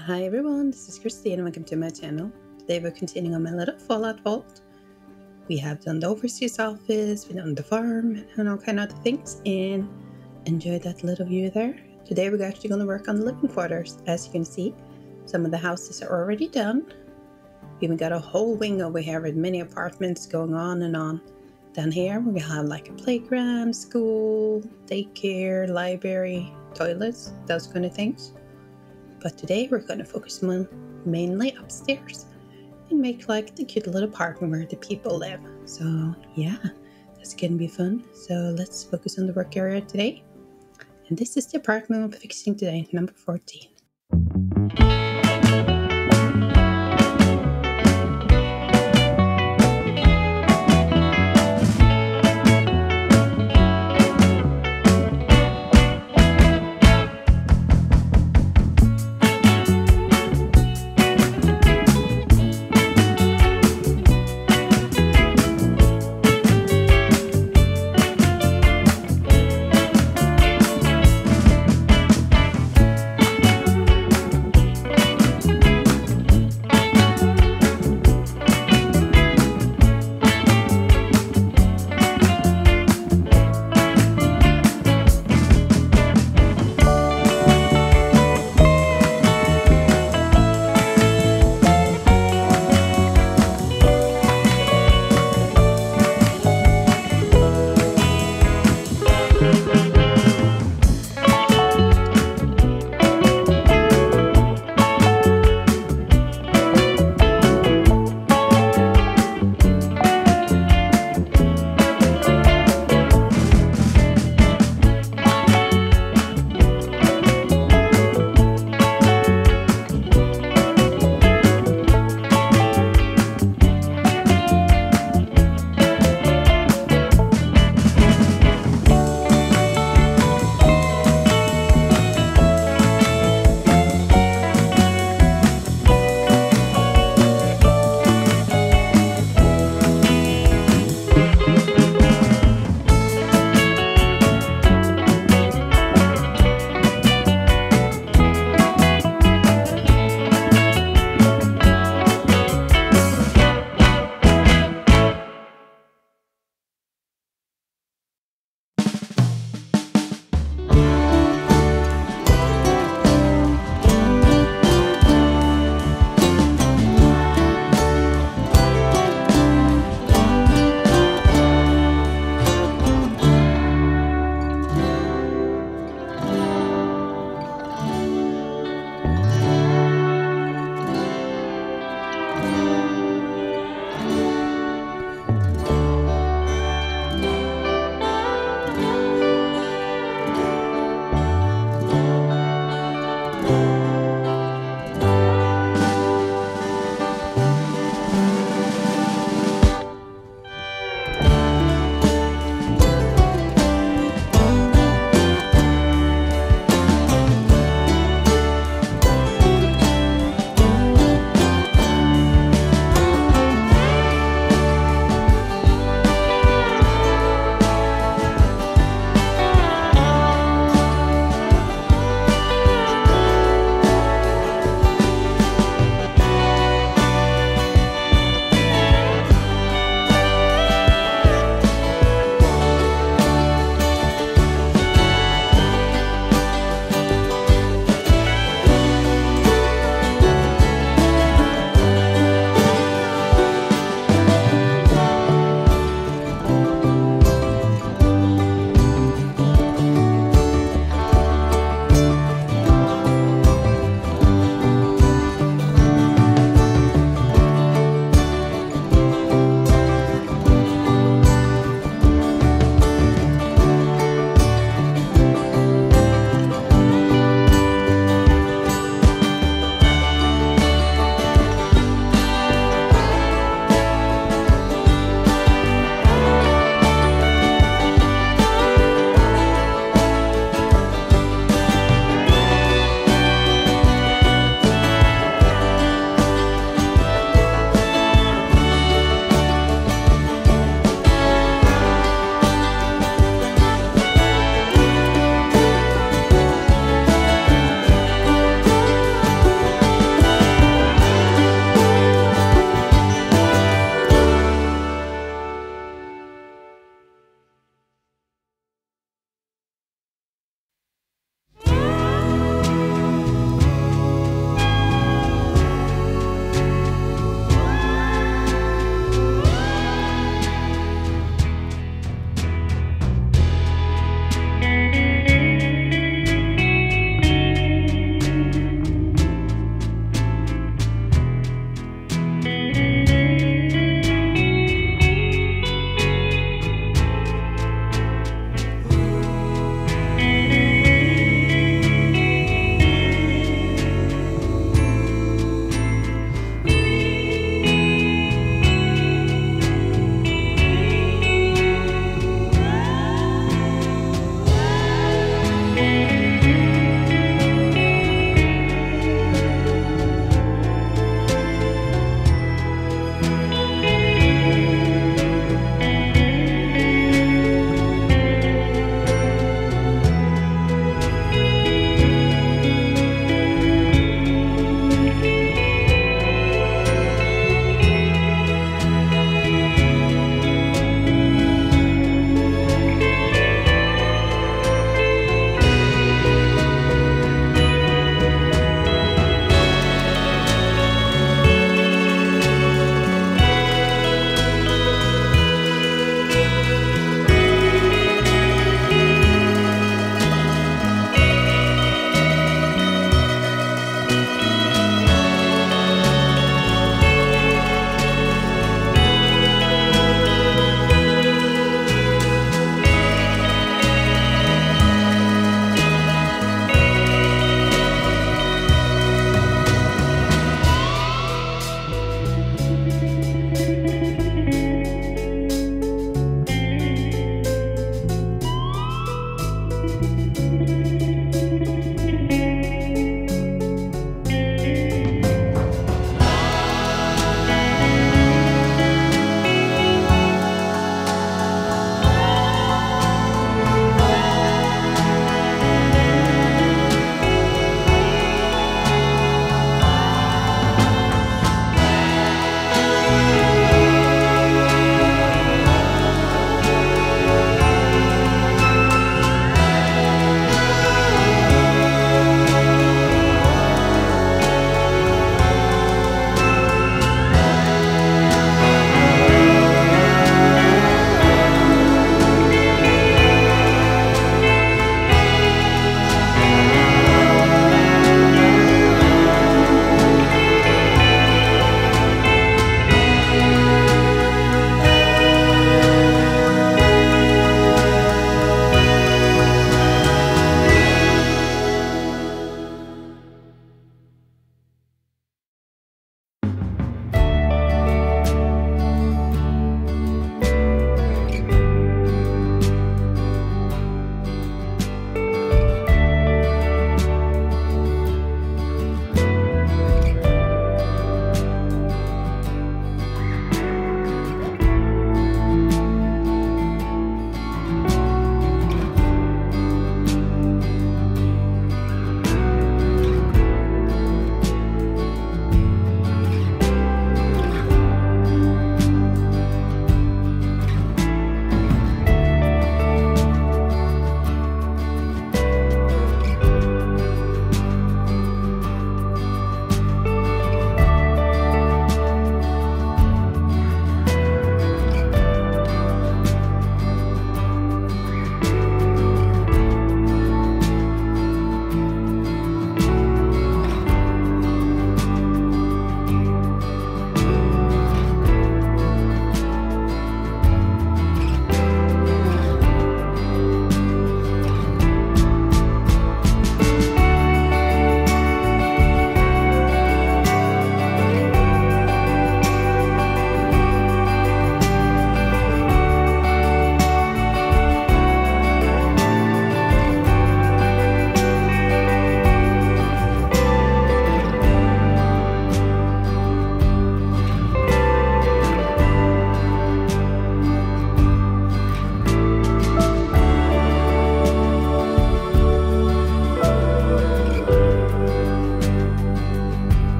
Hi everyone, this is Christine and welcome to my channel. Today we're continuing on my little Fallout vault. We have done the overseer's office, we've done the farm and all kind of other things, and enjoy that little view there. Today we're actually going to work on the living quarters. As you can see, some of the houses are already done. We even got a whole wing over here with many apartments going on and on. Down here we're going to have like a playground, school, daycare, library, toilets, those kind of things. But today we're going to focus mainly upstairs and make like the cute little apartment where the people live. So yeah, that's going to be fun. So let's focus on the work area today. And this is the apartment we're fixing today, number 14.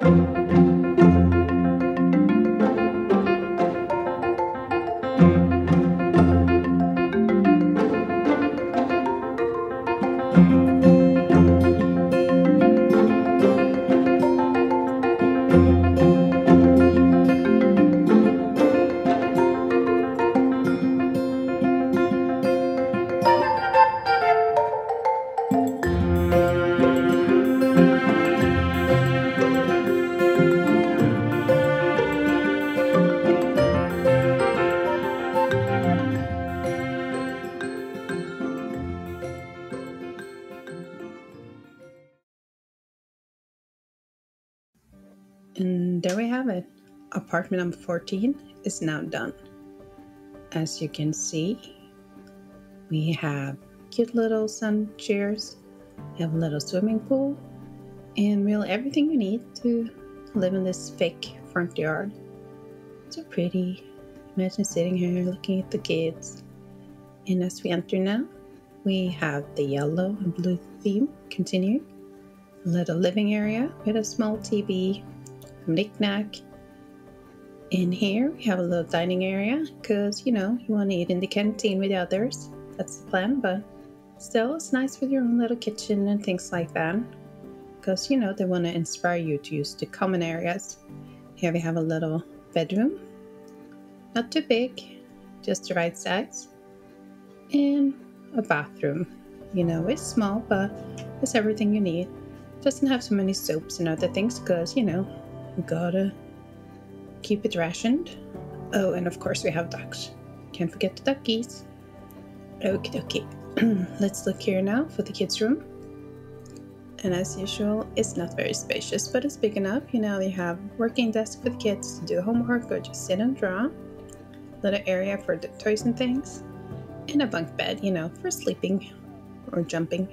And there we have it. Apartment number 14 is now done. As you can see, we have cute little sun chairs, we have a little swimming pool, and really everything you need to live in this fake front yard. So pretty. Imagine sitting here looking at the kids. And as we enter now, we have the yellow and blue theme continuing. A little living area with a small TV, knick-knack. In here, we have a little dining area because, you want to eat in the canteen with the others. That's the plan, but still, it's nice with your own little kitchen and things like that because, they want to inspire you to use the common areas. Here we have a little bedroom, not too big, just the right size, and a bathroom. It's small, but it's everything you need. Doesn't have so many soaps and other things because, we gotta keep it rationed. Oh, and of course we have ducks. Can't forget the duckies. Okie dokie. Let's look here now for the kids' room. And as usual, it's not very spacious, but it's big enough. They have working desk for the kids to do homework or just sit and draw. Little area for the toys and things. And a bunk bed, for sleeping or jumping.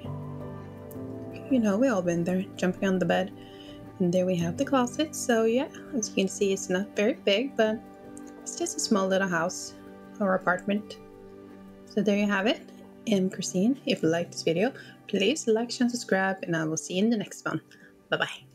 We all been there, jumping on the bed. And there we have the closet. So yeah, as you can see, it's not very big, but it's just a small little house or apartment. So there you have it. I'm Christine. If you liked this video, please like, share, and subscribe, and I will see you in the next one. Bye-bye.